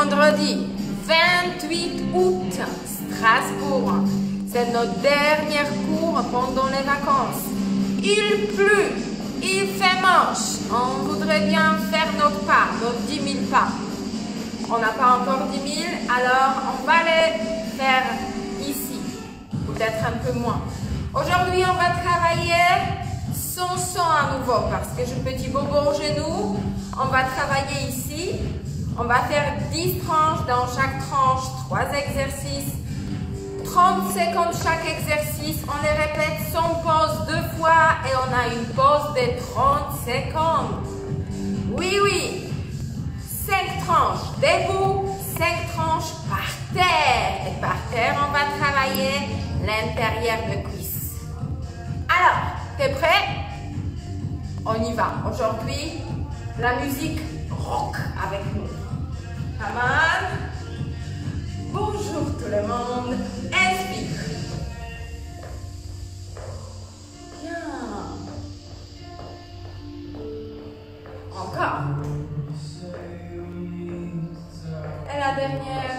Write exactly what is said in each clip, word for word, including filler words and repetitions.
vendredi vingt-huit août, Strasbourg. C'est notre dernier cours pendant les vacances. Il pleut, il fait moche. On voudrait bien faire notre pas, notre dix mille pas. On n'a pas encore dix mille, alors on va les faire ici. Peut-être un peu moins. Aujourd'hui, on va travailler sans son à nouveau parce que j'ai petit bobo au genou. On va travailler ici. On va faire dix tranches. Dans chaque tranche, trois exercices. trente secondes chaque exercice. On les répète sans pause deux fois et on a une pause de trente secondes. Oui, oui. cinq tranches debout, cinq tranches par terre. Et par terre, on va travailler l'intérieur de cuisse. Alors, t'es prêt? On y va. Aujourd'hui, la musique rock avec nous. Come on. Bonjour tout le monde. Inspire. Bien. Encore. Et la dernière.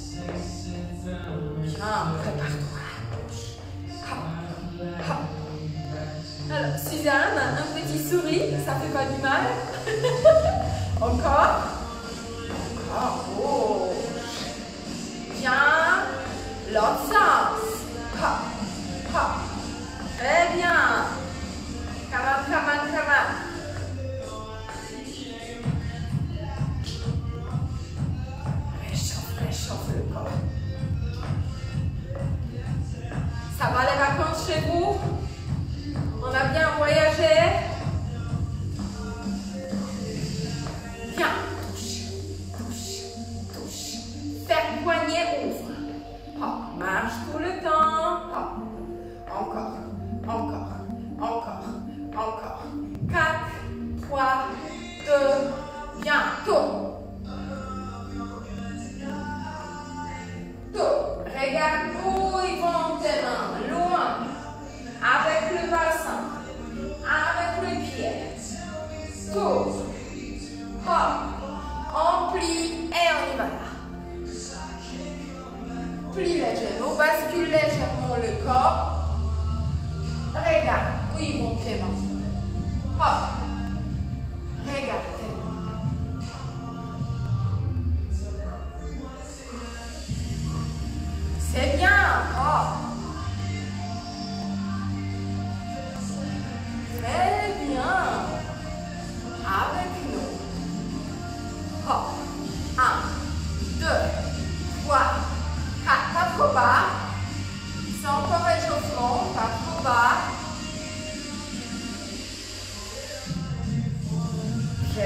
Bien, prépare-toi. Hop, hop. Alors, Suzanne, un petit sourire, ça fait pas du mal. Encore. Encore. Oh. Bien. L'autre sens. Hop, hop. Très bien. Come on, come on, come on. Réchauffe, réchauffe le corps. Ça va les vacances chez vous? On a bien voyagé? Bien. Touche, touche, touche. Faire poignet, ouvre. Hop, marche tout le temps. Hop. Encore, encore, encore, encore. quatre, trois, deux, bien. Tourne. Tourne. Regarde où ils vont tes mains. Loin. Avec le bassin, avec le pied, tourne, hop, on plie et on y va là. Plie les genoux, bascule légèrement le corps. Regarde où ils vont tes mains. Hop, regarde tes mains. C'est bien, hop. Très bien. Avec nous. Hop. Un, deux, trois, quatre. Pas trop bas. C'est encore réchauffement. Pas trop bas. Génial.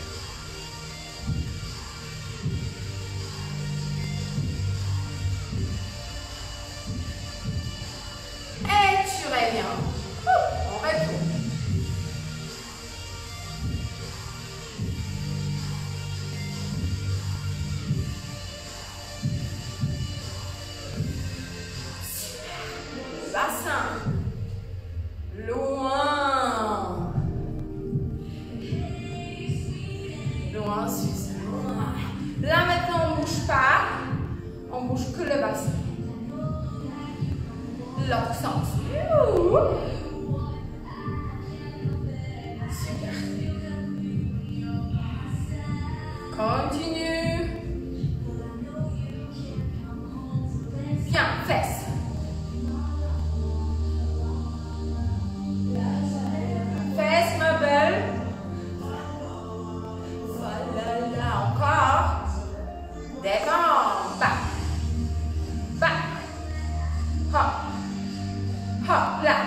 Et tu reviens. On retourne. Bassin. Loin. Loin, Suzanne. Là maintenant, on ne bouge pas. On bouge que le bassin. L'autre sens. Super. Continue. Bien, fesses. Fesses, ma belle. Voilà, encore. Devant, back. Back. Hop. Hop, là.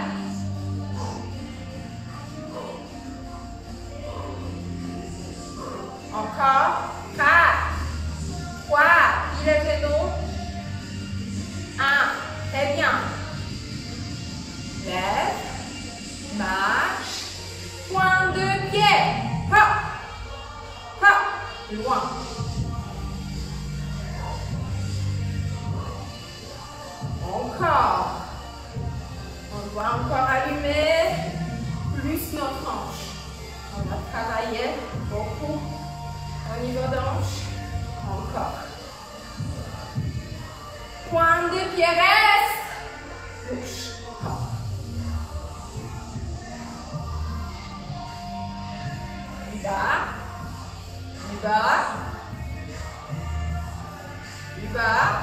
Encore. quatre. trois. Plie les genoux. un. Très bien. Lève. Marche. Point de pied. Hop. Hop. Loin. Encore. On doit encore allumer plus nos tranches. On va travailler beaucoup au niveau de hanche. Encore. Encore. Pointe des pieds reste. Bouge. Hop. Du bas. Du bas. Du bas.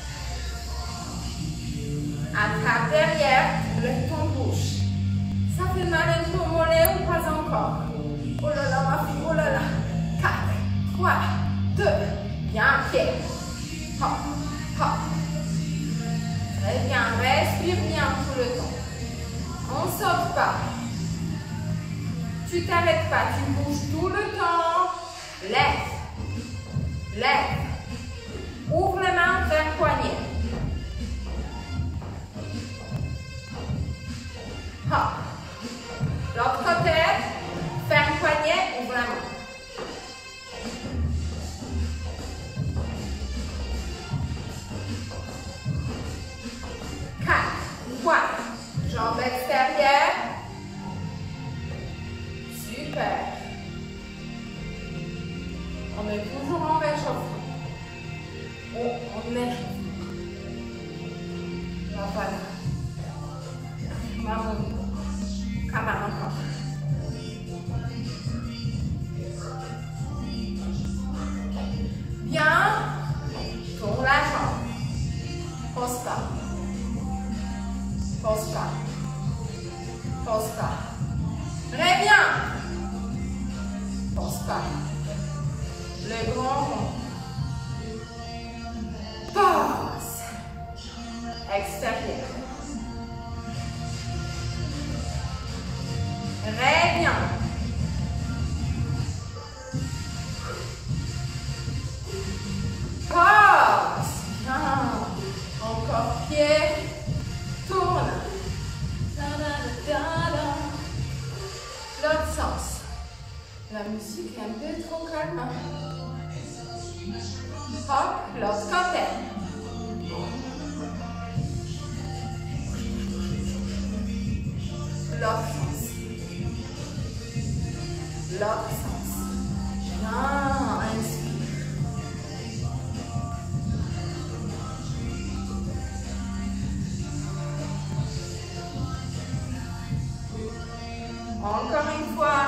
Attrape derrière. Lève ton bouche. Ça fait mal un peu au mollet ou pas encore? Oh là là, ma fille. Oh là là. quatre, trois, deux. Bien, pied. Hop. Hop. Très bien, respire bien tout le temps. On ne saute pas. Tu t'arrêtes pas, tu bouges tout le temps. Lève. Lève. Ouvre les mains vers poignet. Hop. L'autre côté, ferme poignet, ouvre la main. Jambes extérieures. Super. On est toujours en réchauffement. On, on est. La voilà. Maman. Camarade encore. Bien. Tourne la jambe. Pose pas. Pose pas. Pose pas. Très bien. Pose pas. Le grand rond. Pose. Extérieur. Très bien. Pose. Bien. Encore pied. Tourne. L'autre sens. La musique est un peu trop calme. Hop, l'autre côté. L'autre sens. L'autre sens. Bien, inspire. Encore une fois.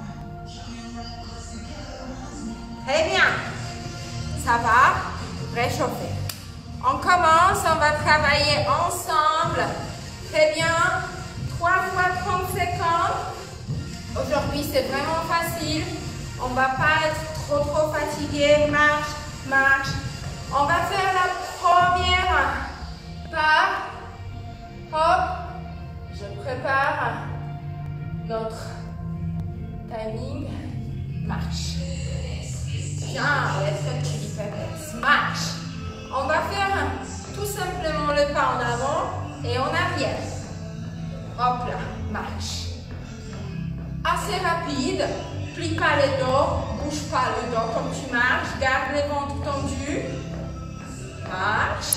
Très bien. Ça va? Réchauffer. On commence, on va travailler ensemble. Très bien. trois fois trente secondes. Aujourd'hui, c'est vraiment facile. On ne va pas être trop trop fatigué. Marche, marche. On va faire la première pas. Hop. Je prépare notre timing. Marche. Bien, let's keep it. Marche. On va faire tout simplement le pas en avant et en arrière. Hop là, marche. Assez rapide. Plie pas le dos, bouge pas le dos comme tu marches. Garde les ventres tendus. Marche.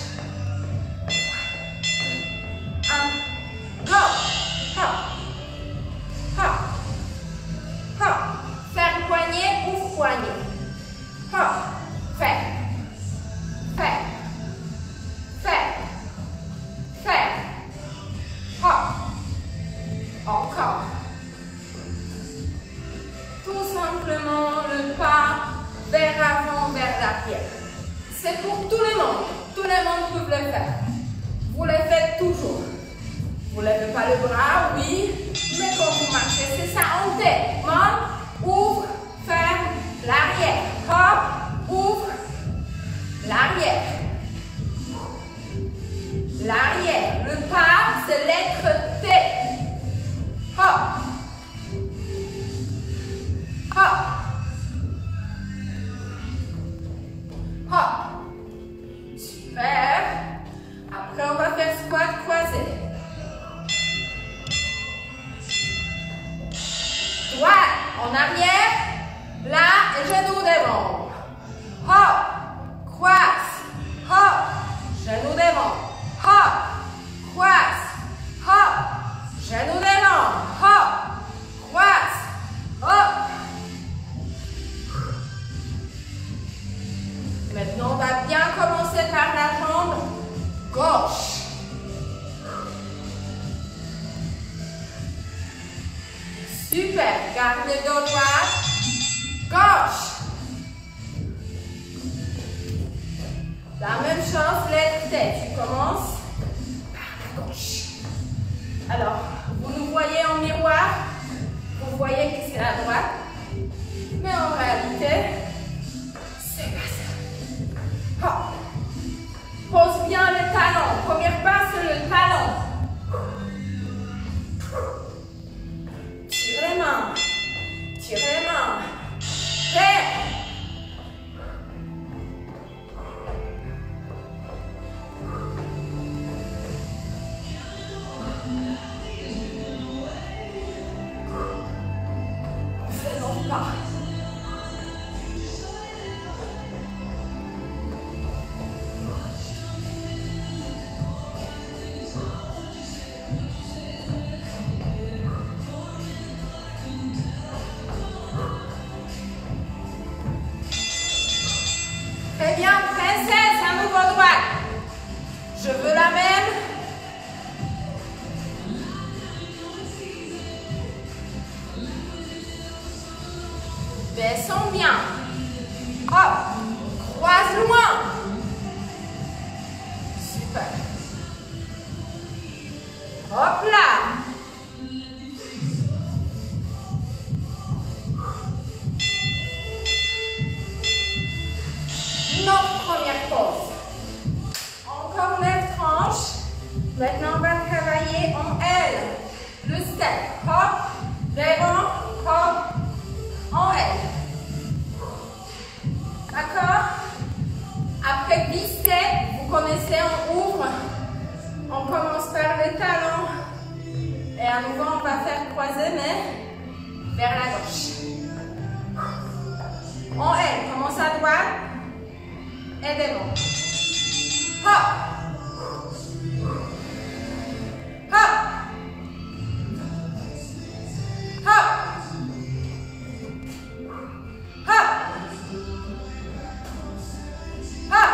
Un, go. Hop. Hop. Hop. Ferme poignet, ouvre poignet. Hop. Ferme. Ferme. Ferme. Ferme. Hop. Encore. Tout simplement le pas vers l'avant, vers l'arrière. C'est pour tout le monde. Tout le monde peut le faire. Vous le faites toujours. Vous ne levez pas le bras, oui, mais quand vous marchez, c'est ça. On tête. Monte, ouvre, ferme, l'arrière. Hop, ouvre, l'arrière. L'arrière. Le pas, c'est lettre T. Hop. Hop. Hop. Super. Après, on va faire squat croisé. Droite en arrière. Là, et genou devant. Hop. Croise. Hop. Genou devant. Hop. Croise. Hop. Super. Garde le dos droit. Gauche. La même chose, lève tête. Tu commences par la gauche. Alors, vous nous voyez en miroir. Vous voyez que c'est la droite. Mais en réalité, c'est pas ça. Hop. Pose bien le talon. Première pas, c'est le talon. Tire les mains. Tire les mains. Prêt. Faisons pas. Très bien, princesse, à nouveau droite. Je veux la même. Baissons bien. Hop, croise loin. Super. Hop là. Notre première pause. Encore lève tranche. Maintenant, on va travailler en L. Le step. Hop, devant, hop, en L. D'accord? Après dix steps, vous connaissez, on ouvre. On commence par le talon. Et à nouveau, on va faire croiser, mais vers la gauche. En L, commence à droite. Et devant. Hop. Hop. Hop. Hop. Hop.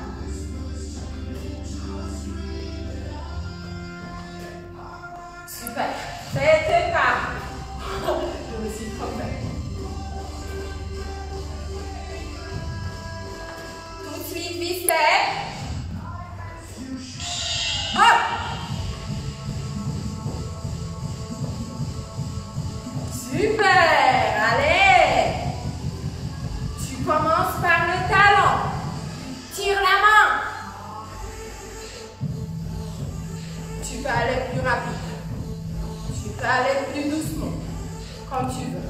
Super. C'était pas. Je me suis trompée. Step. Hop. Super. Allez. Tu commences par le talon. Tire la main. Tu peux aller plus rapide. Tu peux aller plus doucement. Comme tu veux.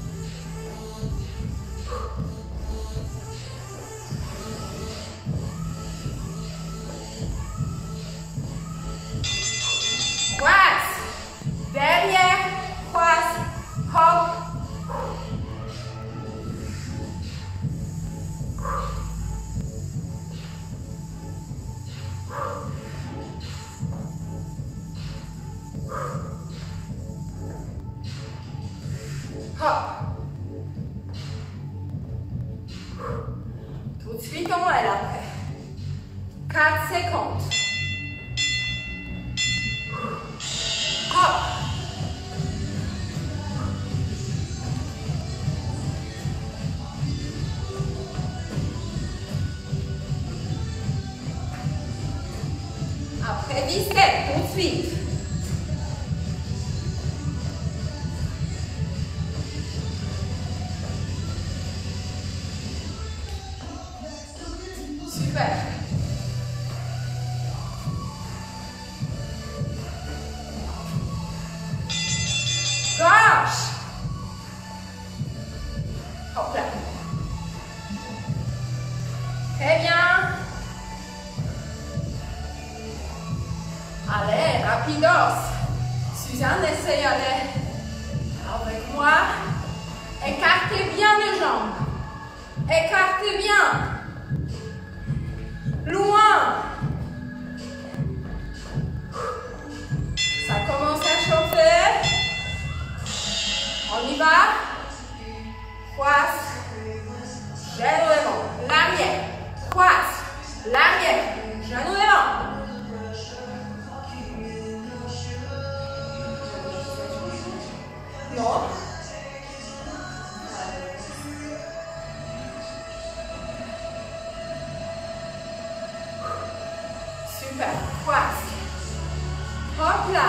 Derrière, croise, hop. Hop. Tout de suite on est après. quatre secondes. Hop. Après dix steps, tout de suite. Super. Gauche. Hop là. Très bien. Allez, rapidos. Suzanne, essaye d'aller avec moi. Écartez bien les jambes. Écartez bien. Loin. Ça commence à chauffer. On y va. Croise. Genou devant. L'arrière. Croise. L'arrière. Genou devant. Non. Super. Croise. Hop là.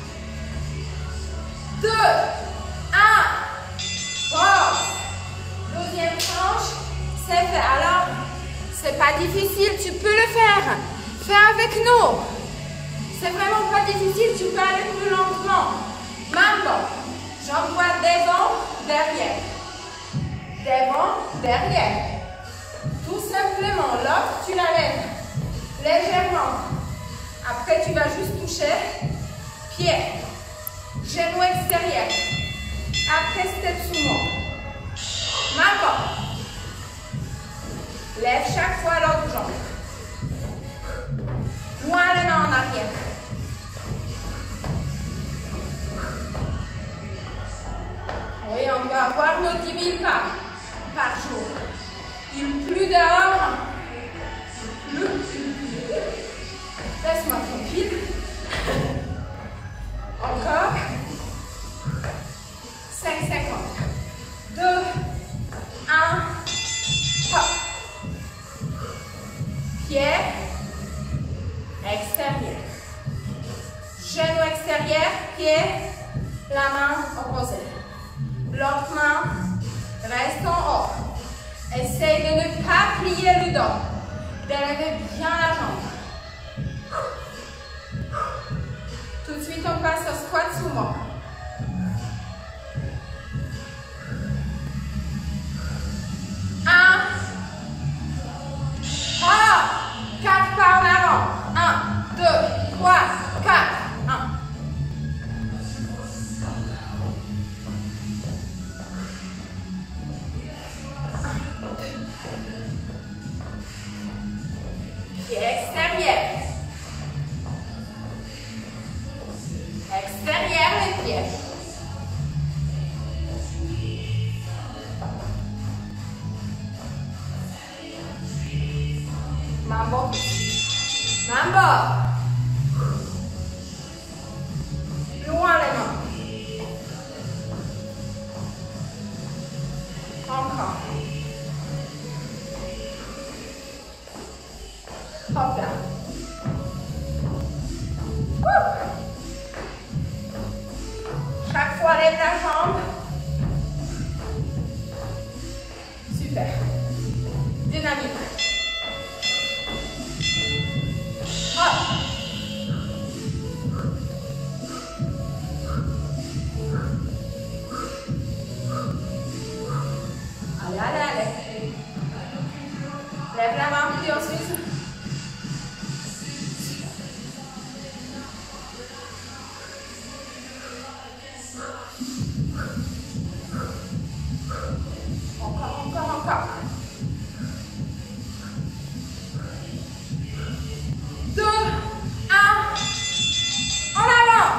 deux, un. Pause. Deuxième tranche. C'est fait. Alors, c'est pas difficile. Tu peux le faire. Fais avec nous. C'est vraiment pas difficile. Tu peux aller plus lentement. Mambo. J'envoie devant, derrière. Devant, derrière. Tout simplement. L'autre, tu la lèves légèrement. Après, tu vas juste toucher pied, genou extérieur. Après, step sumo. Mambo. Lève chaque fois l'autre jambe. Loin les mains en arrière. Oui, on va avoir nos dix mille pas par jour. Il pleut dehors. Il pleut, il pleut. Laisse-moi tranquille. Encore. cinq cinquante. deux, un. Hop. Pied extérieur. Genou extérieur, pied, la main opposée. L'autre main reste en haut. Essaye de ne pas plier le dos. D'élever bien la jambe. Tout de suite, on passe au squat sumo. Un. Oh. Quatre pas en avant. Un, deux, trois, quatre. Un. Pied extérieur. Extérieur les pieds. Mambo. Mambo. Loin les mains. Encore. Hop là. Ouh. Chaque fois, lève la jambe. Super. Dynamique. Hop. Allez, allez, allez. Lève la main, puis ensuite. Encore, encore, encore. Deux, un, en avant.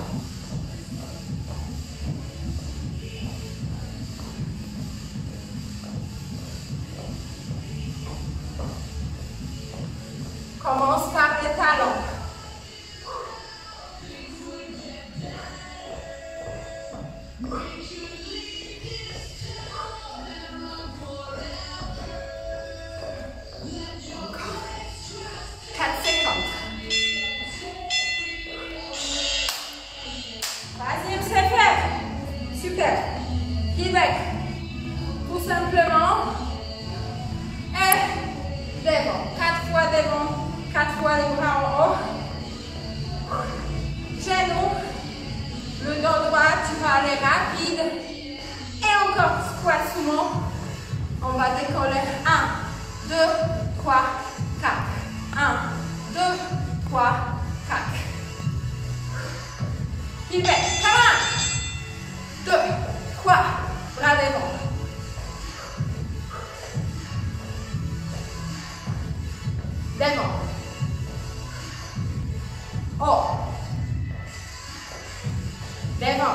Commence par les talons. quatre cinquante. Troisième, c'est fait. Super. Québec. Tout simplement. Et devant. Quatre fois devant. Quatre fois les bras en haut. Genou. Le dos droit, tu vas aller rapide. Et encore squat sumo. On va décoller. un, deux, trois, quatre. un, deux, trois, quatre. Québec. un, deux, trois. Bras devant. Devant. Oh. Devant.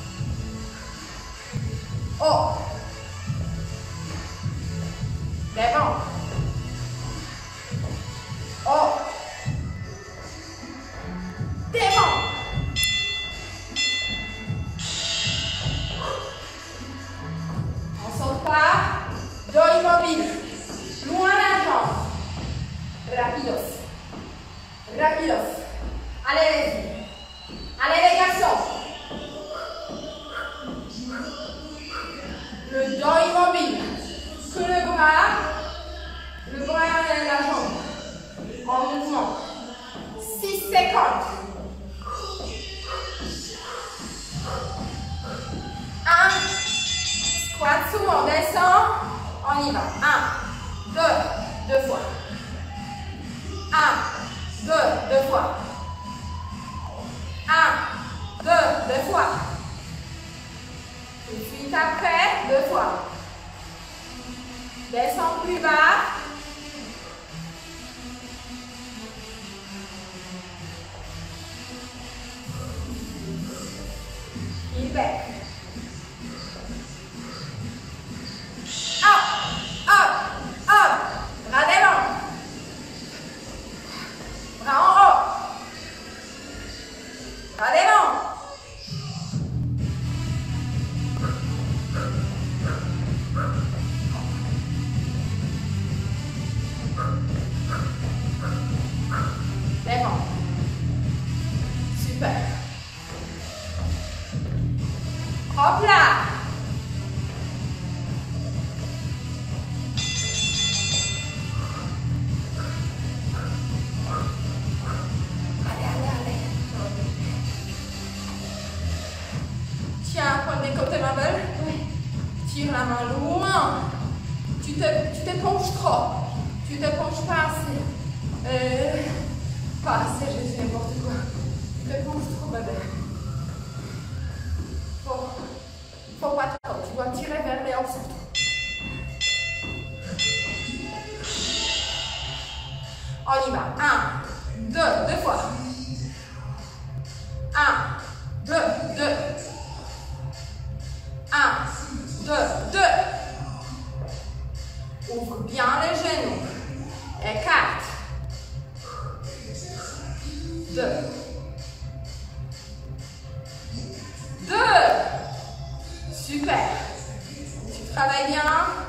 Oh. Devant. Oh. Devant. On saute pas. Dos immobile. Loin la jambe. Rapidos. Rapidos. Allez les filles. Allez les garçons. Le dos immobile. Que le bras, le bras et la jambe en mouvement. six secondes. un. Squat sumo. Descend. On y va. un, deux, deux fois. un, deux, deux fois. un, deux, deux fois. Tout de suite après, deux fois. Descends plus bas. Heel back. Up, up, up. Bras devant. Bras en haut. Bras devant. Devant. Super. Hop là. Allez, allez, allez. Tiens, point des côtés ma belle. Oui. Tire la main loin. Tu te, tu te penches trop. Tu te penches pas assez. Euh, pas assez, j'ai fait n'importe quoi. Tu te penches trop ma belle. Faut, faut pas trop. Tu dois tirer vers les hauts surtout. On y va. un, deux, deux fois. un, deux, deux. un, deux, deux. Ouvre bien les genoux. Écarte. deux. deux. Super. Tu travailles bien.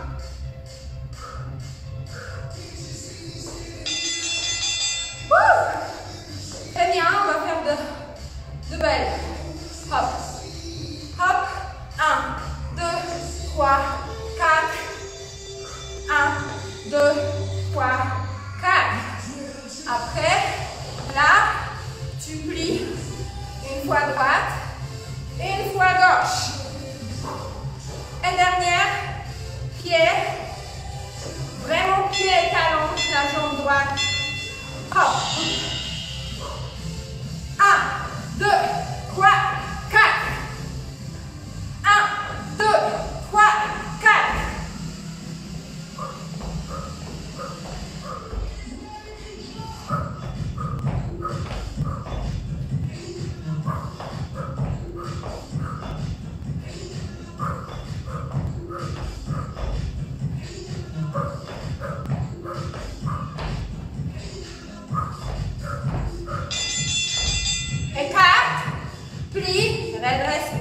Wouh. Très bien, on va faire de, de belles. Hop. Hop. un, deux, trois, quatre. un, deux, trois, quatre. Après, là, tu plies une fois droite et une fois gauche. Et dernière, pied, vraiment pied et talon, la jambe droite. Hop. un, deux, trois, quatre. un, deux, trois, quatre. Écarte, plie, redresse.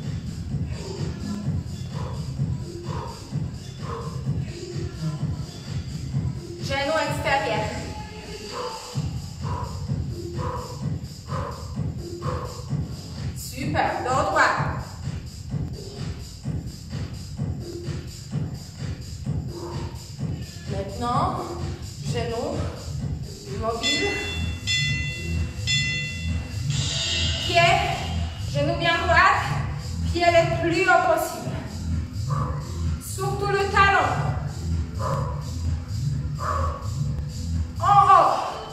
Genou extérieur. Super, dos droit. Maintenant, genou immobile. Pied, genou bien droit, pied le plus haut possible. Surtout le talon. En haut.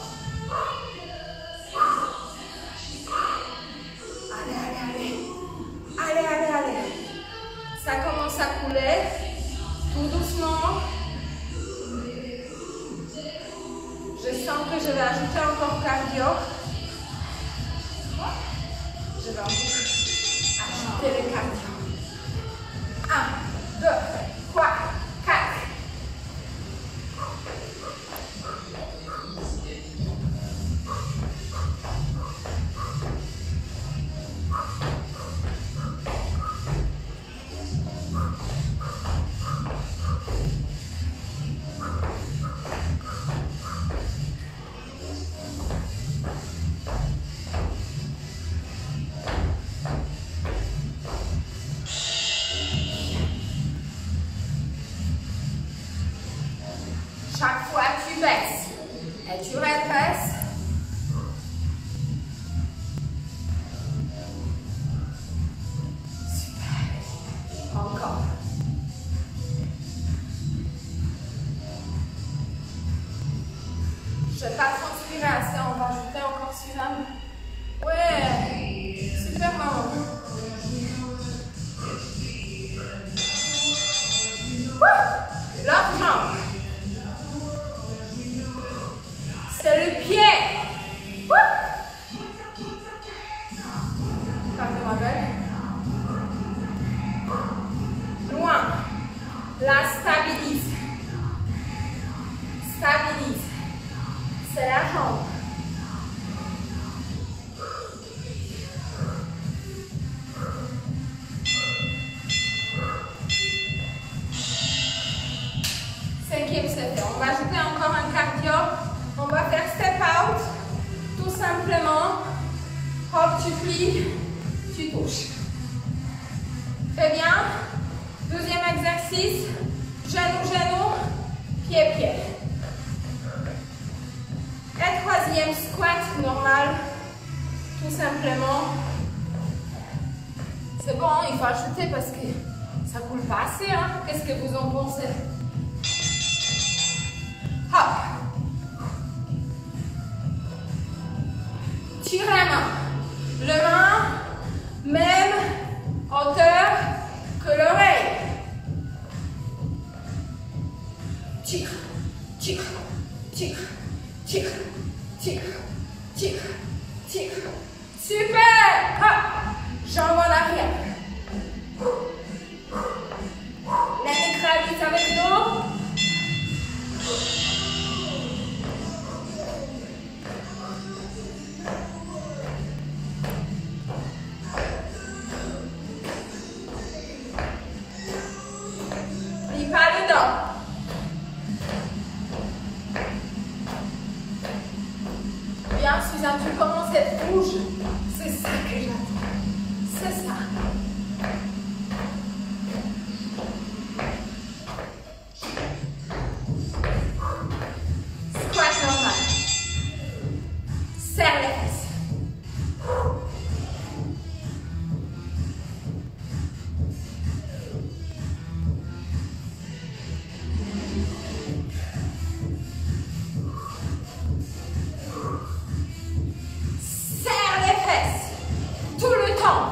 Allez, allez, allez. Allez, allez, allez. Ça commence à couler. Tout doucement. Je sens que je vais ajouter encore cardio. Je vais ajouter le cardio. un, deux, trois, quatre. Encore, tu plies, tu touches. Très bien. Deuxième exercice. Genou, genou, pied, pied. Et troisième, squat normal. Tout simplement. C'est bon, il faut ajouter parce que ça coule pas assez. Hein? Qu'est-ce que vous en pensez? Hop. Tire la main. Le main, même hauteur que l'oreille. Tire, tire, tire, tire, tire, tire, tire. Super! Hop! Jambes en arrière. La micralise avec nous. Plie pas le dos. Bien, Suzanne, tu commences à être rouge. C'est ça que j'attends. C'est ça. Squat normal. Serre les fesses. Serre les fesses. Tout le temps.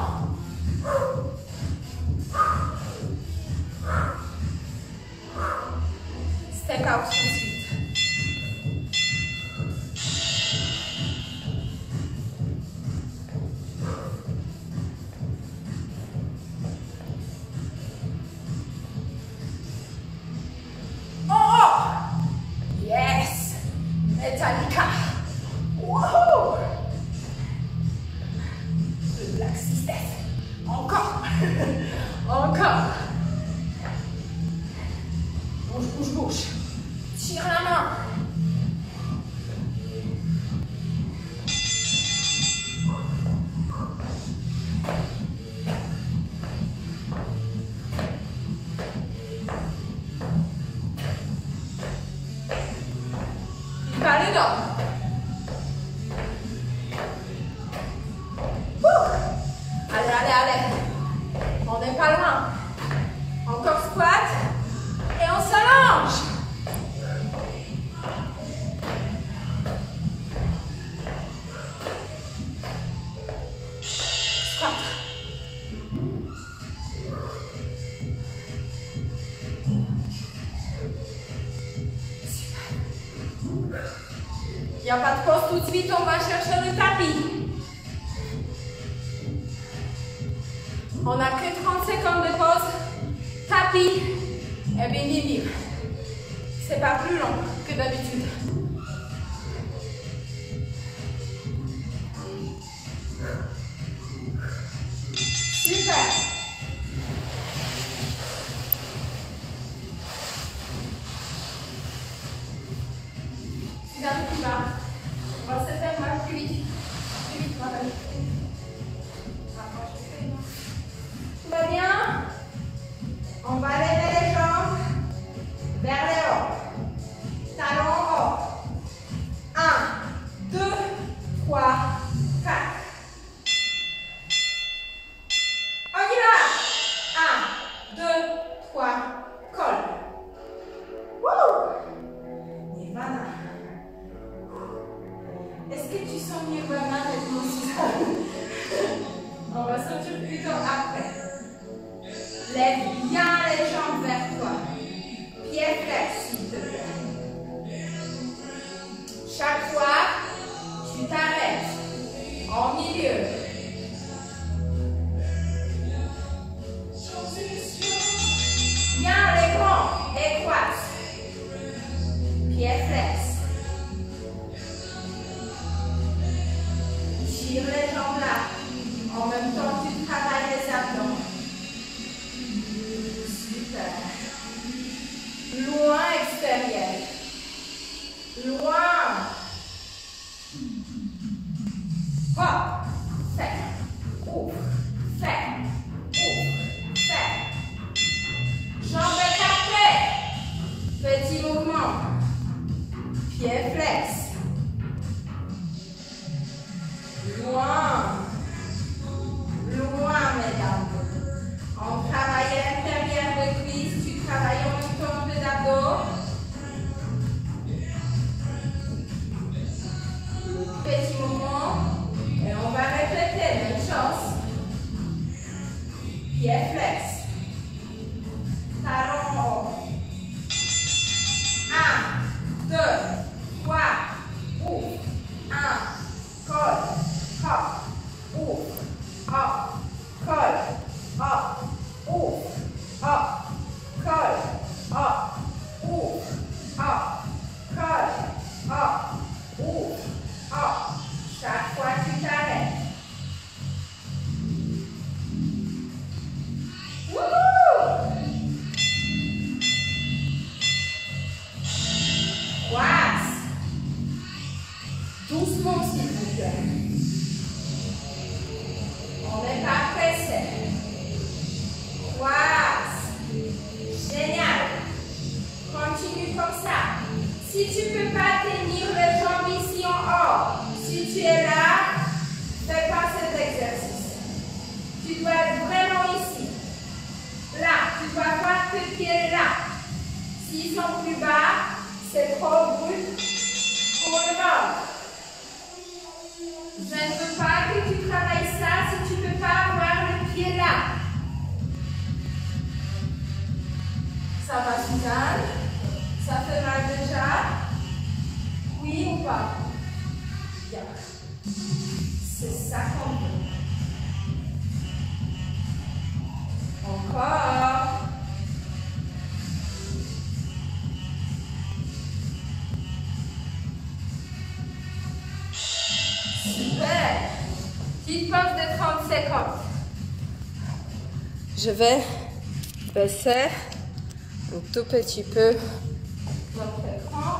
Step out tout de suite. Oh, oh. Yes. Metallica. Wouhou. Le black system. Encore. Encore. Bouge, bouge, bouge. Tire la main. Plie pas le dos. Ouh. Allez, allez, allez. On n'est pas loin. Encore squat. Et on s'allonge. Squat. Il n'y a pas de pause tout de suite, on va chercher le tapis. On n'a que trente secondes de pause. Tapis et bini bim. C'est pas plus long que d'habitude. Super. Suzanne, tu vas. On va se faire mal plus vite. Plus vite, ma belle. Tout va bien? On va lever les jambes vers le haut. Talons haut. un, deux, trois, quatre. On y va. un, deux, trois, colle. Wouh! Nirvana. Est-ce que tu sens Nirvana avec mon Suzanne? On va sortir plutôt après. Lève bien les jambes vers toi. Pieds flex, s'il te plaît. Chaque fois, tu t'arrêtes en milieu. Bien les grands, les quads. Pieds flex. Tire les jambes là. En même temps, tu travailles les abdos. Super. Loin extérieur. Loin. Hop. Fait. Loin. Loin, mesdames. On travaille à l'intérieur de cuisse. Tu travailles en même temps un peu d'abdos. Petit mouvement. Et on va répéter même chose. Pied flex. Talon haut. Un, deux, trois, ouvre. Un, colle, hop, ouvre, hop, colle, hop, ouvre, hop, colle, hop, ouvre, hop, colle, hop, ouvre, hop. Chaque fois tu t'arrêtes. Wouhou! Croise. Doucement s'il vous plaît. On n'est pas pressé. Croise. Génial. Continue comme ça. Si tu ne peux pas tenir les jambes ici en haut, si tu es là, fais pas cet exercice. Tu dois être vraiment ici. Là, tu dois avoir tes pieds là. S'ils sont plus bas, c'est trop brut pour le ventre. Je ne veux pas que tu travailles ça si tu ne peux pas avoir le pied là. Ça va, Suzanne? Ça fait mal déjà? Oui ou pas? Bien. C'est ça qu'on veut. Encore. Super. Petite pause de trente secondes. Je vais baisser un tout petit peu notre écran.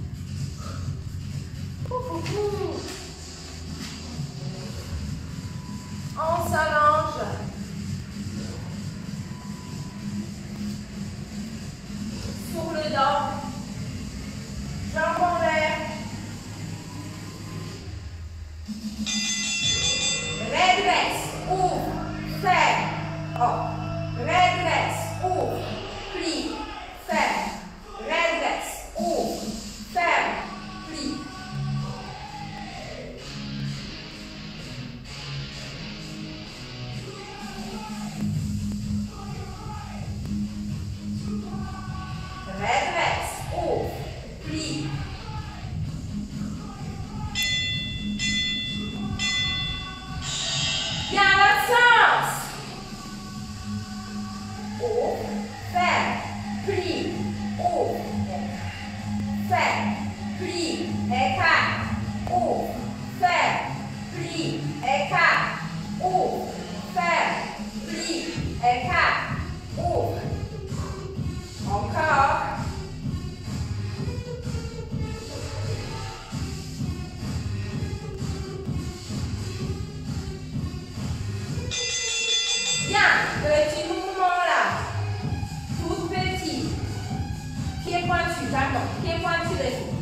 On s'allonge. Sur le dos. Jambes en l'air. Redresse, ouvre, ferme, hop. Redresse, ouvre, plie, ferme. Redresse, ouvre, ferme, plie. Redresse, ouvre, plie. Bien l'autre sens. Ouvre, ferme, plie, ouvre, ferme, plie, écarte, ouvre, ferme, plie, écarte, ouvre, ferme, plie, écarte, ouvre. Encore. Bien, petit mouvement là. Tout petit. Pied pointu, pardon. Pied pointu les filles.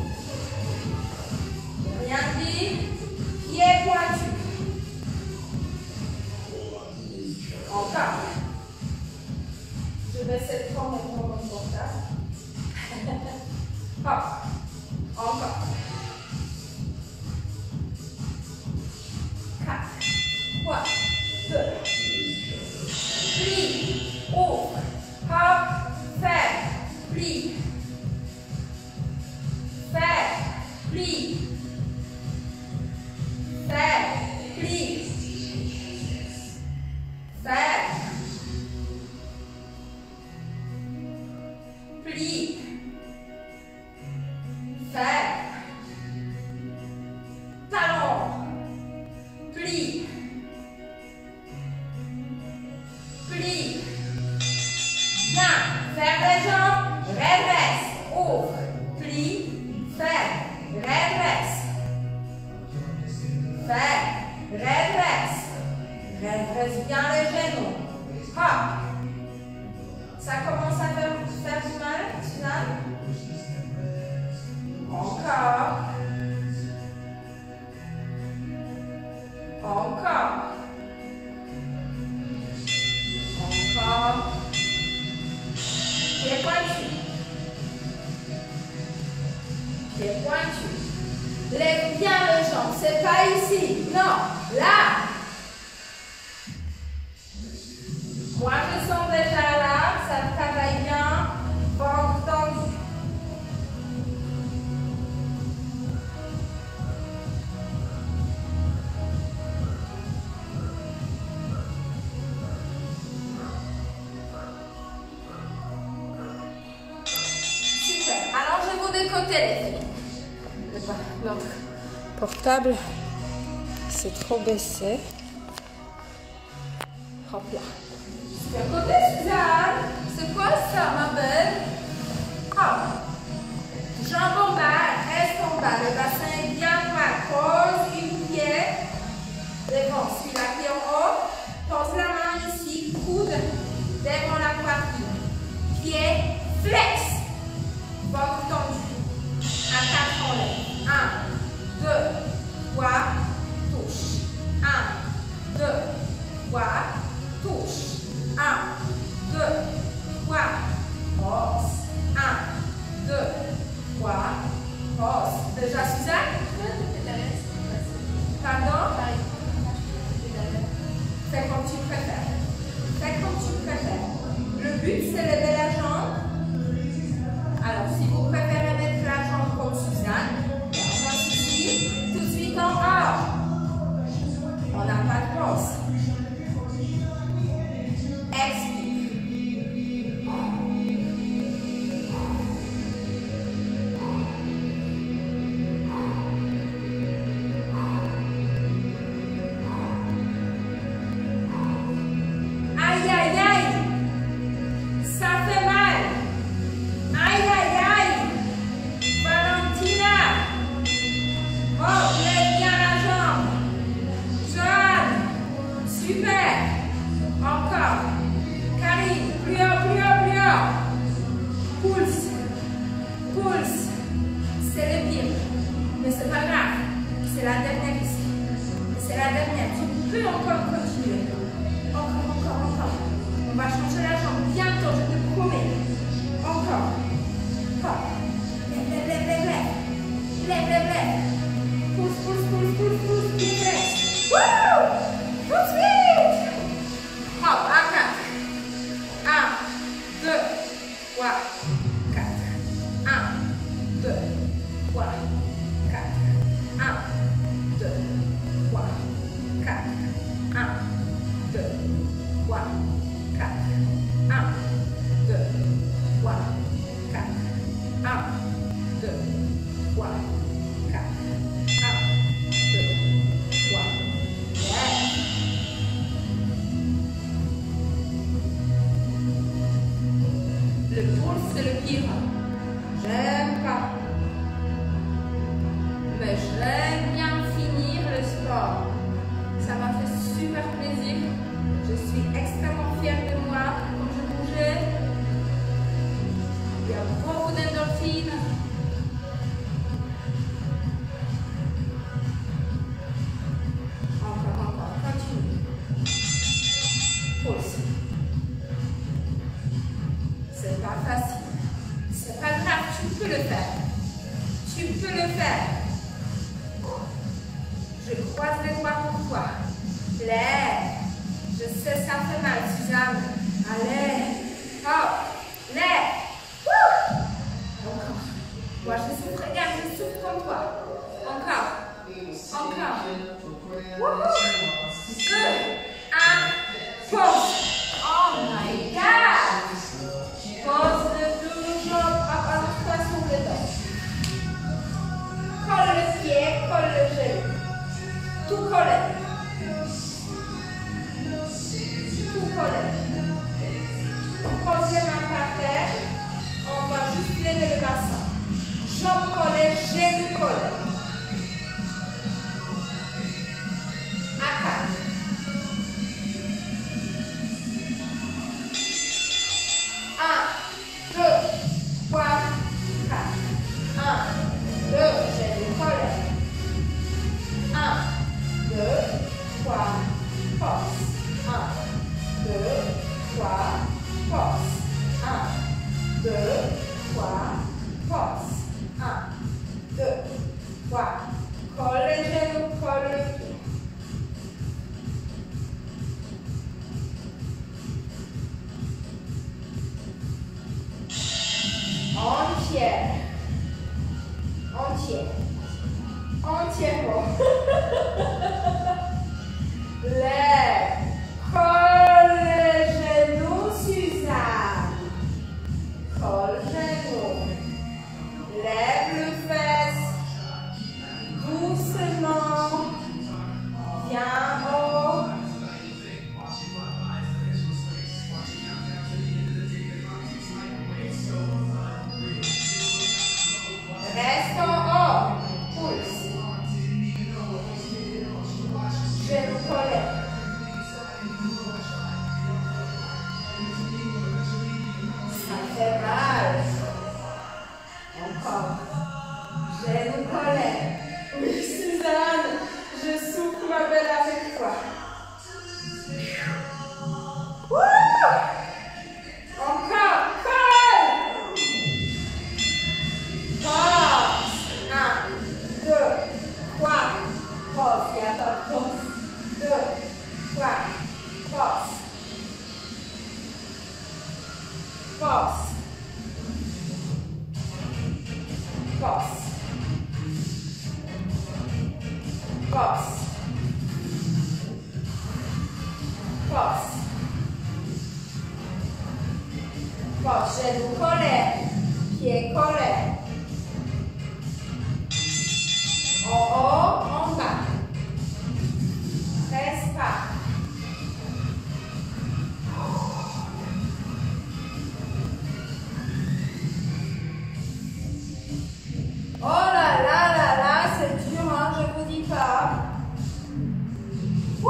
Rien dit. Pied pointu. Encore. Je vais essayer de prendre mon temps confortable. Hop. Encore. quatre, trois, deux. Plie, ouvre, hop, ferme, plie, ferme, plie, ferme, plie, ferme, plie, ferme, talon, plie, plie. Bien. Ferme les jambes. Redresse. Ouvre. Plie. Ferme. Redresse. Ferme. Redresse. Redresse bien les genoux. Hop. Ça commence à faire, faire du mal, Suzanne? Encore. Encore. Encore. Pied pointu. Pied pointu. Lève bien les jambes. C'est pas ici. Non. Là. Moi, je sens déjà là. Ça travaille bien. Ventre tendu. Allongez-vous des côtés, les filles. Notre portable, c'est trop baissé. Hop là. Sur le côté, Suzanne. C'est quoi ça, ma belle? Hop. Jambes en bas, reste en bas. Le bassin est bien droit. Pose une pied. Devant, suis la pied en haut. Pose la main ici. Coude devant la poitrine. Pied flex. Ventre tendu. À quatre, on lève. un, deux, trois, touche. un, deux, trois, touche. un, deux, trois, pause. un, deux, trois, pause. Déjà, Suzanne? Pardon? Fais comme tu préfères. Fais comme tu préfères. Le but, c'est lever la jambe. Alors, si vous préférez mettre la jambe comme Suzanne, on va ici, tout de suite en haut. On n'a pas de pause. Expire. Aïe, aïe, aïe. Ça fait mal. Aïe, aïe, aïe. Valentina. Oh, lève bien la jambe. Joanne. Super. Encore. Karine. Plus haut, plus haut, plus haut. Pulse. Pulse. C'est le pire. Mais c'est pas grave. C'est la dernière ici. C'est la dernière. Tu peux encore continuer. Encore, encore, encore. On va changer la jambe bientôt, je te promets. Encore. Hop. Lève, lève, lève, lève, lève. Lève, lève, lève. Pousse, pousse, pousse, pousse, pousse. Bien fait. Wouh! Tout de suite. Hop, à quatre. un, deux, trois, quatre. un, deux, trois, quatre. un, deux, trois, quatre. un, deux, trois, quatre. un, deux, trois, quatre. un, deux, trois, quatre. un, deux, trois. Yeah. Le pouce, c'est le pire. J'aime pas. Mais j'aime bien finir le sport. Ça m'a fait super plaisir. Je suis extrêmement fière de moi quand je bougeais. Il y a beaucoup d'endorphines. Encore, encore, continue. Pause. C'est pas facile. C'est pas grave, tu peux le faire. Tu peux le faire. Je croise les doigts pour toi. Lève. Je sais, ça fait mal, Suzanne. Allez. Hop. Lève. Wouh. Encore. Moi, je souffre. Regarde, je souffre comme toi. Encore. Encore. Wouhou. Deux. Un. Pause. Oh my God. Pose le dos, jambe, avance-toi sur le dos. Colle le pied, colle le genou. Tout collé. Tout collé. Pose les mains par terre. On va juste lever le bassin. Jambes collées, genoux collés. À quatre. un, deux, trois, quatre. un, deux, genoux collés. un, deux, Pause. Deux, trois, pause. Pause. Pause. Pause. Pause. Pause. Genou collé. Pied collé. En haut, en bas. Respire. Oh là là là là, c'est dur, hein, je vous dis pas. Wouh!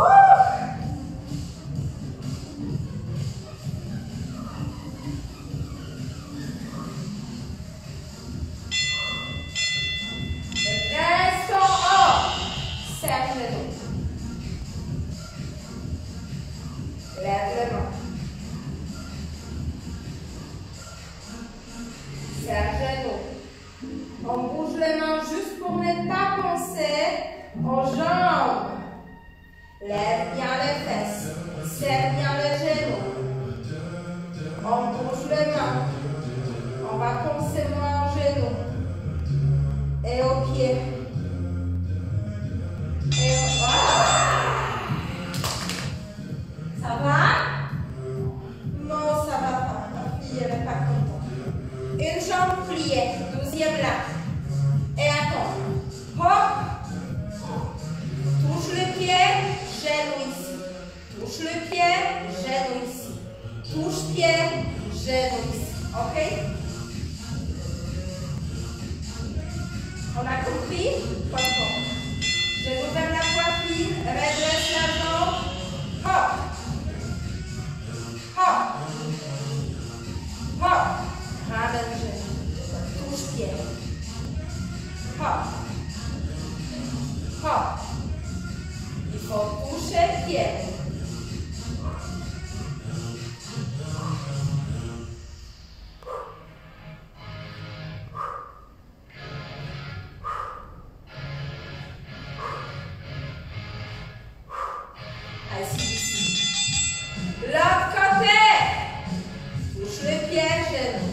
Reste en haut. Serre le dos. Lève le bras. Serre le dos. On bouge les mains juste pour ne pas penser aux jambes. Lève bien les fesses. Serre bien les genoux. On bouge les mains. On va penser moins aux genoux. Et aux pieds. Et au... Voilà. Ça va? Non, ça va pas. La fille, elle n'est pas contente. Une jambe pliée. Douzième là. Et attends. Hop. Touche le pied. Genou ici. Touche le pied. Genou ici. Touche pied. Genou ici. Ok? On a compris? Pas encore. Genou vers la poitrine. Redresse la jambe. Hop. Hop. Hop. Ramène le genou. Touche pied. Hop. Hop. Il faut toucher pied. Assis ici. L'autre côté. Touche le pied, genou.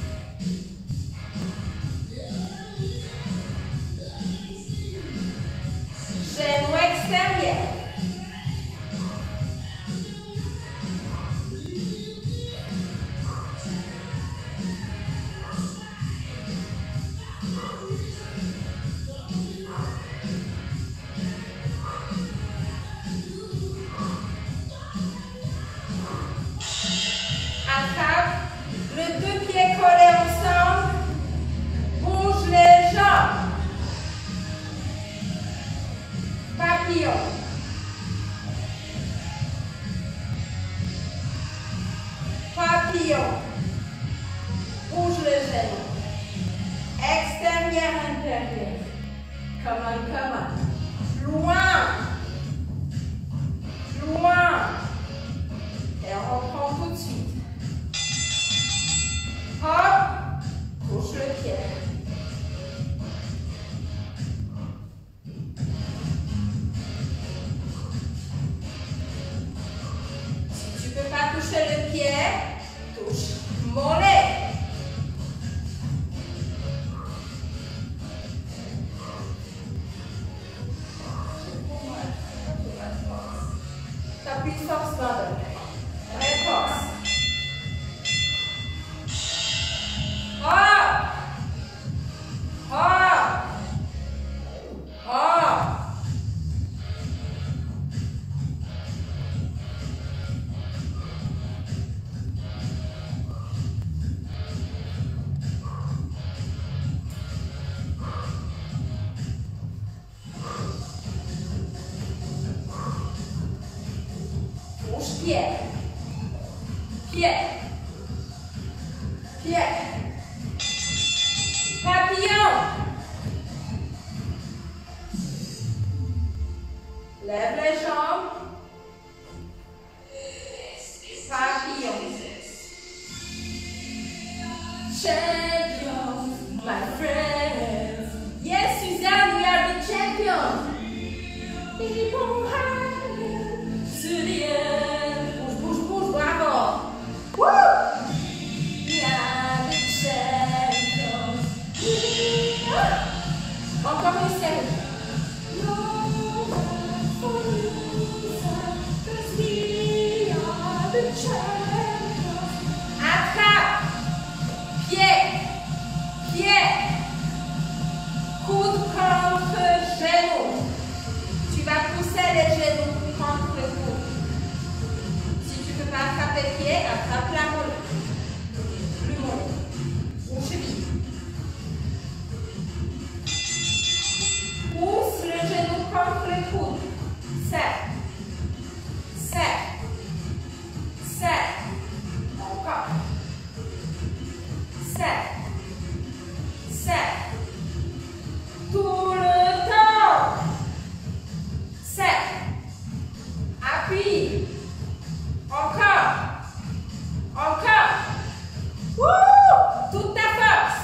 Genou extérieur. Attrape les deux pieds collés ensemble. Bouge les jambes. Papillon. Papillon. Bouge le genou. Extérieur, intérieur. Come on, come on. Loin. Loin. Et on reprend tout de suite. Hop. Touche le pied. Si tu ne peux pas toucher le pied, touche mollet. T'appuies force bande. Réponse. Hop. Hop. Hop. Touche pied. Pied. Pied. Papillon. Lève les jambes. Papillon. Champions, my friends. Yes, Suzanne, we are the champions. Encore une série. Attrape. Pied. Pied. Coude contre genou. Tu vas pousser les genoux contre le coude. Si tu ne peux pas attraper le pied, attrape la molle. Le molle. Ou cheville. Pousse le genou contre le coude. Serre. Serre. Serre. Encore. Serre. Serre. Tout le temps. Serre. Appuie. Encore. Encore. Wouh! Toute ta force.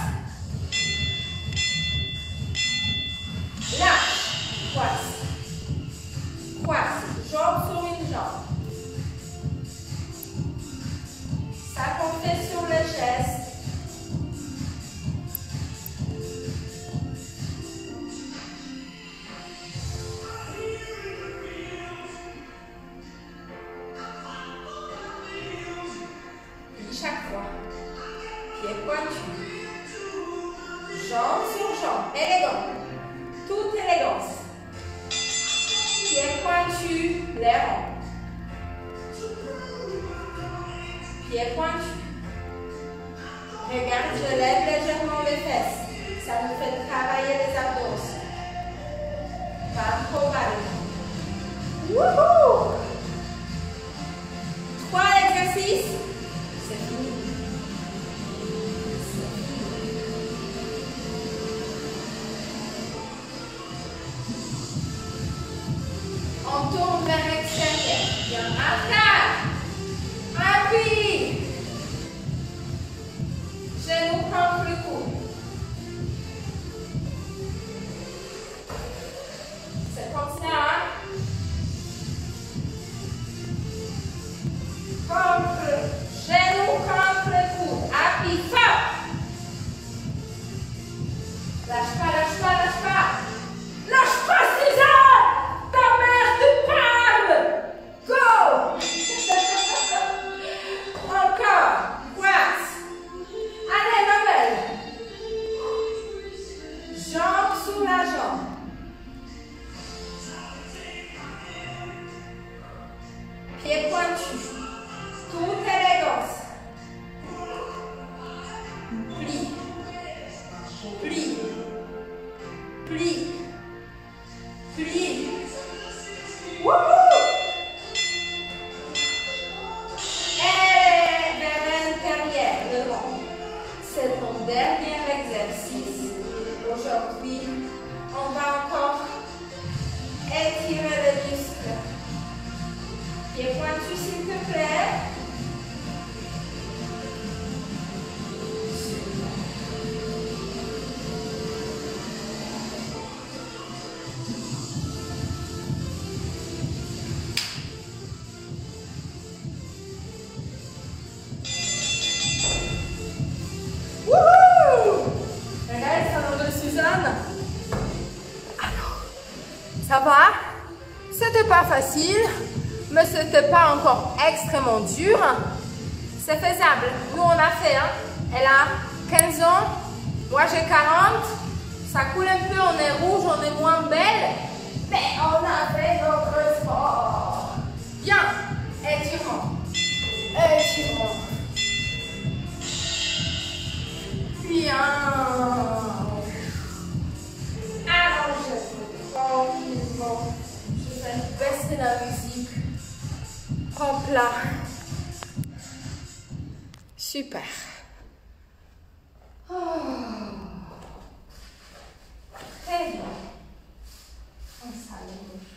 Lâche. Croise. Croise. Jambe sur une jambe. Ça compte sur le geste. Chaque fois. Pied pointu. Jambe sur jambe. Élégant. Toute élégance. Pied pointu. Les rangs. Pied pointu. Regarde, je lève légèrement les fesses. Ça nous fait travailler les abdos aussi. Pas trop mal. Wouhou! Trois exercices. C'est fini. On tourne vers l'extérieur. Bien, attaque. Appuie. Genou contre le coude. C'est comme ça. Contre. Genou contre le coude. Appuie fort. Lâche pas, lâche pas, lâche pas. Lâche pas, Suzanne. Ta mère te parle. Go. Encore. Croise. Allez, Nobel. Jambe sous la jambe. Pied pointu. Toute élégance. Plie. Plie. Plie. Plie. Wouhou! Et vers l'intérieur, devant. C'est ton dernier exercice. Aujourd'hui, on va encore étirer les muscles. Pied pointu, s'il te plaît. Wouhou! Regarde le salon de Suzanne. Alors, ça va? C'était pas facile, mais c'était pas encore extrêmement dur. C'est faisable. Nous, on a fait. Hein? Elle a quinze ans, moi j'ai quarante. Ça coule un peu, on est rouge, on est moins belle. Mais on a fait notre sport. Bien. Étirement. Étirement. Bien. Allongez-vous tranquillement. Je vais baisser la musique. Hop là. Super. Oh. Très bien. On s'allonge.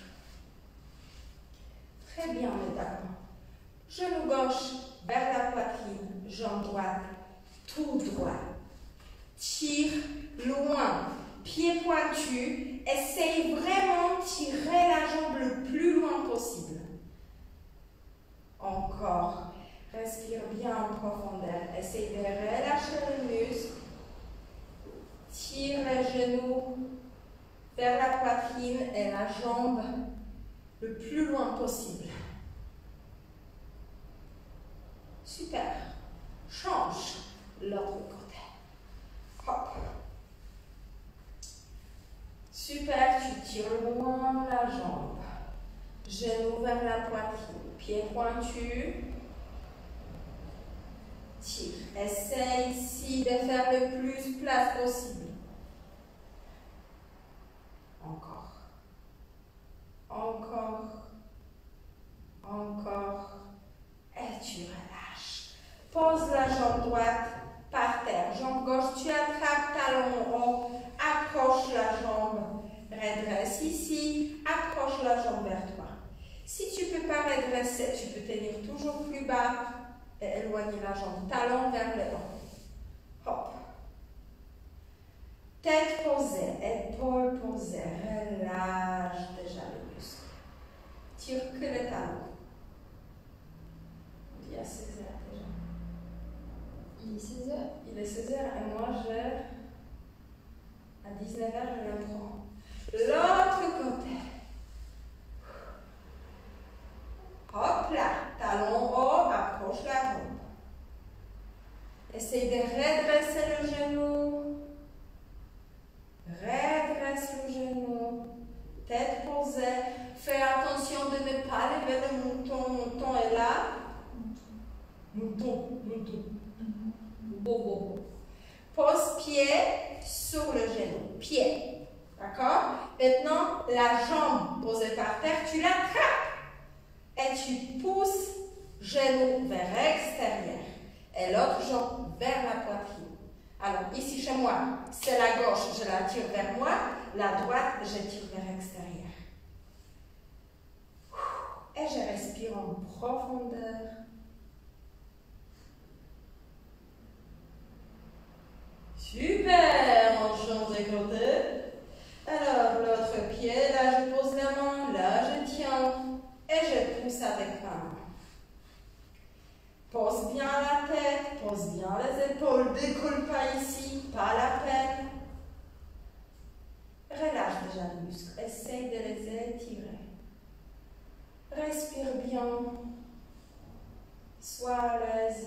Très bien, mesdames. Genou gauche vers la poitrine, jambe droite, tout droit. Tire loin, pied pointu. Essaye vraiment de tirer la jambe le plus Respire bien en profondeur. Essaye de relâcher le muscle. Tire les genoux vers la poitrine et la jambe le plus loin possible. Super. Change l'autre côté. Hop. Super, tu tires loin la jambe. Genou vers la poitrine. Pied pointu. Tire. Essaye ici de faire le plus place possible. Encore. Encore. Encore. Et tu relâches. Pose la jambe droite par terre. Jambe gauche, tu attrapes talon haut. Approche la jambe. Redresse ici. Approche la jambe vers toi. Si tu ne peux pas redresser, tu peux tenir toujours plus bas et éloigner la jambe. Talon vers le haut. Hop. Tête posée, épaules posées. Relâche déjà le muscle. Tire que le talon. Il y a seize heures déjà. Il est seize heures. Il est seize heures et moi je... À dix-neuf heures, je le prends. L'autre côté. Hop là. Talon haut, approche la jambe. Essaye de redresser le genou. Redresse le genou. Tête posée. Fais attention de ne pas lever le mouton. Mouton est là. Mouton, mouton. Bobo. Pose pied sur le genou. Pied. D'accord? Maintenant, la jambe posée par terre, tu l'attrapes. Et tu pousses genou vers l'extérieur. Et l'autre jambe vers la poitrine. Alors, ici chez moi, c'est la gauche, je la tire vers moi. La droite, je tire vers l'extérieur. Et je respire en profondeur. Super, on change de côté. Alors, l'autre pied, là je pose la main, là je tiens. Et je pousse avec ma main. Pose bien la tête, pose bien les épaules, décolle pas ici, pas la peine. Relâche déjà les muscles, essaye de les étirer. Respire bien, sois à l'aise.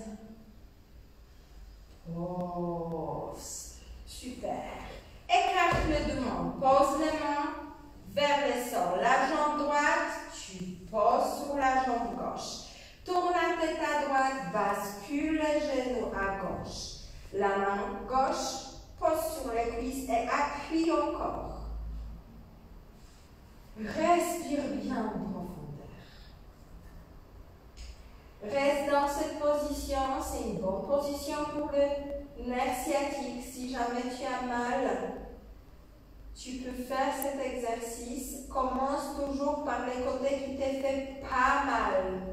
Oh, super. Écarte les deux mains, pose les mains vers le sol. La jambe droite, tu poses sur la jambe gauche. Tourne la tête à droite, bascule les genoux à gauche. La main gauche, pose sur les cuisses et appuie encore. Respire bien en profondeur. Reste dans cette position, c'est une bonne position pour le nerf sciatique. Si jamais tu as mal, tu peux faire cet exercice. Commence toujours par les côtés qui te fait pas mal.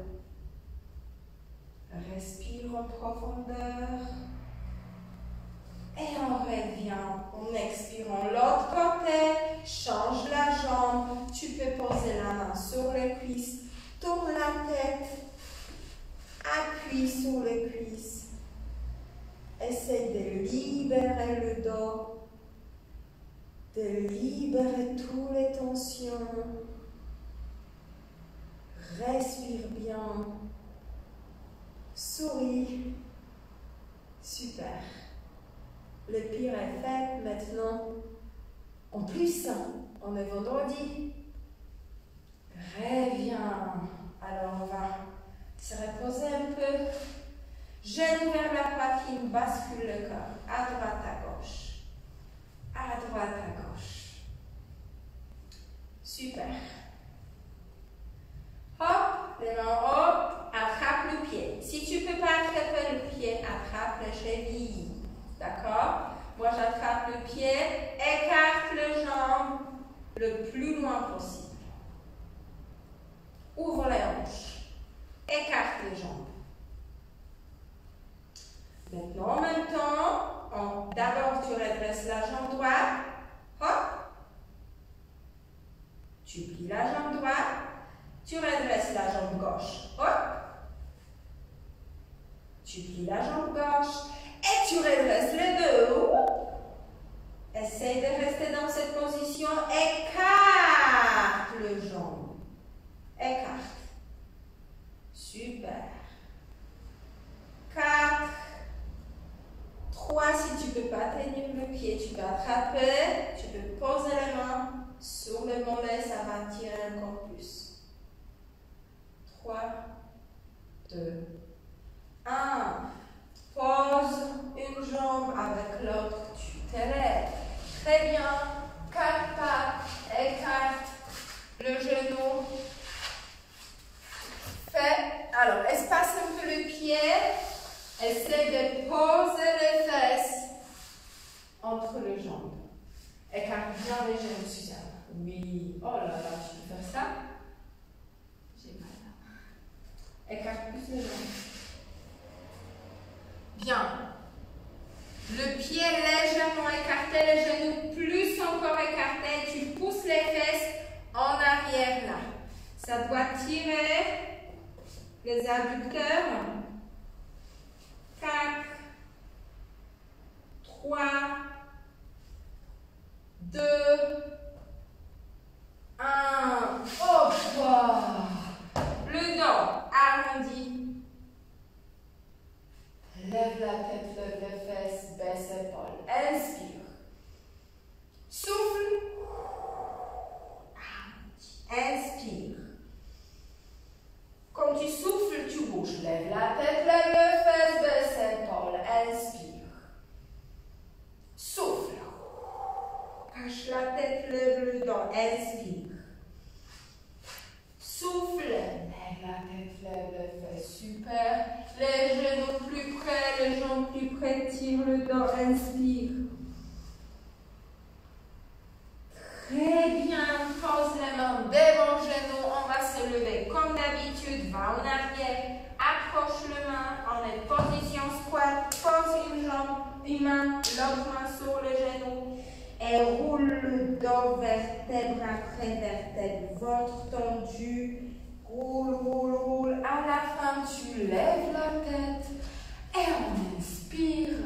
Respire en profondeur. Et on revient en expirant l'autre côté. Change la jambe. Tu peux poser la main sur les cuisses. Tourne la tête. Appuie sur les cuisses. Essaye de libérer le dos. De libérer toutes les tensions. Respire bien. Souris. Super. Le pire est fait maintenant. En plus, on est vendredi. Reviens. Alors on va se reposer un peu. Genou vers la poitrine, bascule le corps. À droite, à gauche. À droite, à gauche. Super. Hop, les mains hop, attrape le pied. Si tu ne peux pas attraper le pied, attrape les chevilles. D'accord? Moi, j'attrape le pied, écarte les jambes le plus loin possible. Ouvre les hanches. Écarte les jambes. Maintenant, en même temps, d'abord, tu redresses la jambe droite. Hop. Tu plies la jambe droite. Tu redresses la jambe gauche. Hop. Tu plies la jambe gauche et tu redresses le dos. Essaye de rester dans cette position. Écarte le jambe. Écarte. Super. quatre. trois. Si tu ne peux pas tenir le pied, tu peux attraper. Tu peux poser les mains sur le mollet. Ça va tirer encore plus. trois. deux. un. Pose une jambe avec l'autre. Tu te lèves. Très bien. Quatre pas. Écarte le genou. Fais. Alors, espace un peu le pied. Essaye de poser les fesses entre les jambes. Écarte bien les genoux, Suzanne. Oui. Oh là là, tu peux faire ça? J'ai mal là. Écarte plus les jambes. Bien. Le pied légèrement écarté, les genoux plus encore écartés. Tu pousses les fesses en arrière là. Ça doit tirer les adducteurs. quatre, trois, deux, un. Hop! Le dos arrondi. Lève la tête, lève les fesses, baisse l'épaule. Inspire. Souffle. Inspire. Quand tu souffles, tu bouges. Lève la tête, lève les fesses, baisse l'épaule. Inspire. Souffle. Cache la tête, lève le dos. Inspire. Souffle. Lève la tête, lève les fesses. Super. Les genoux plus près, les jambes plus près. Tire le dos. Inspire. Très bien. Pose les mains devant le genou. On va se lever comme d'habitude. Va en arrière. Approche le main. On est position squat. Pose une jambe, une main, l'autre main sur le genou. Et roule le dos, vertèbre après vertèbre. Ventre tendu. Roule, roule, roule. À la fin, tu lèves la tête. Et on inspire.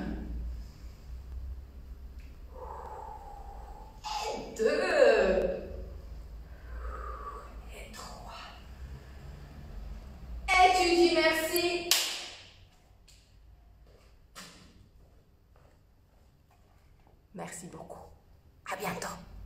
Et deux. Et trois. Et tu dis merci. Merci beaucoup. À bientôt.